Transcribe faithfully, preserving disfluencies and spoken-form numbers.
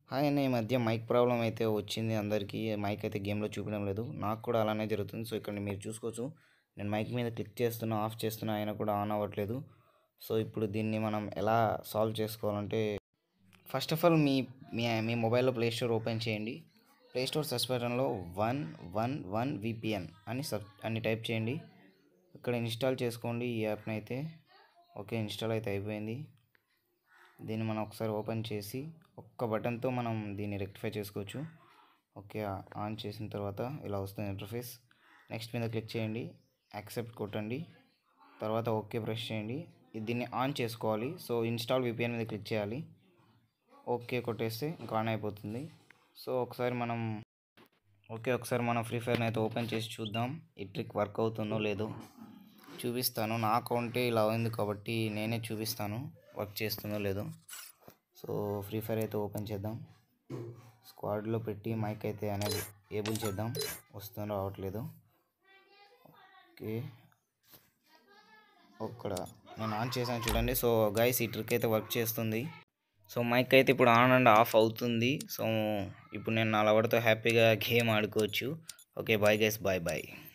Hi అన్న, ఈ మధ్య మైక్ ప్రాబ్లం అయితే వచ్చింది అందరికీ. మైక్ అయితే గేమ్లో చూపించడం లేదు, నాకు కూడా అలానే జరుగుతుంది. సో ఇక్కడ మీరు చూసుకోవచ్చు, నేను మైక్ మీద క్లిక్ చేస్తున్నా, ఆఫ్ చేస్తున్నా, అయినా కూడా ఆన్ అవ్వట్లేదు. సో ఇప్పుడు దీన్ని మనం ఎలా సాల్వ్ చేసుకోవాలంటే, ఫస్ట్ ఆఫ్ ఆల్ మీ మీ మీ మొబైల్లో ప్లే స్టోర్ ఓపెన్ చేయండి. ప్లే స్టోర్ సెర్చ్ బటన్లో వన్ వన్ వన్ విపిఎన్ అని సబ్ అని టైప్ చేయండి. ఇక్కడ ఇన్స్టాల్ చేసుకోండి ఈ యాప్ని అయితే. ఓకే, ఇన్స్టాల్ అయితే అయిపోయింది. దీన్ని మనం ఒకసారి ఓపెన్ చేసి ఒక్క బటన్తో మనం దీన్ని రెక్టిఫై చేసుకోవచ్చు. ఓకే, ఆన్ చేసిన తర్వాత ఇలా వస్తుంది ఇంటర్ఫేస్. నెక్స్ట్ మీద క్లిక్ చేయండి, యాక్సెప్ట్ కొట్టండి, తర్వాత ఓకే ప్రెస్ చేయండి. దీన్ని ఆన్ చేసుకోవాలి. సో ఇన్స్టాల్ విపిఎన్ మీద క్లిక్ చేయాలి, ఓకే కొట్టేస్తే ఇంకా ఆన్ అయిపోతుంది. సో ఒకసారి మనం ఓకే ఒకసారి మనం ఫ్రీ ఫైర్ని అయితే ఓపెన్ చేసి చూద్దాం, ఈ ట్రిక్ వర్క్ అవుతుందో లేదో చూపిస్తాను. నా అకౌంటే ఇలా ఉంది కాబట్టి నేనే చూపిస్తాను వర్క్ చేస్తుందో లేదో. సో ఫ్రీ ఫైర్ అయితే ఓపెన్ చేద్దాం, స్క్వాడ్లో పెట్టి మైక్ అయితే అనేది ఏబుల్ చేద్దాం. వస్తుందో రావట్లేదు. ఓకే, ఇక్కడ నేను ఆన్ చేశాను చూడండి. సో గైస్, ఈ ట్రిక్ అయితే వర్క్ చేస్తుంది. సో మైక్ అయితే ఇప్పుడు ఆన్ అండ్ ఆఫ్ అవుతుంది. సో ఇప్పుడు నేను నా లవర్తో హ్యాపీగా గేమ్ ఆడుకోవచ్చు. Okay bye guys, bye bye.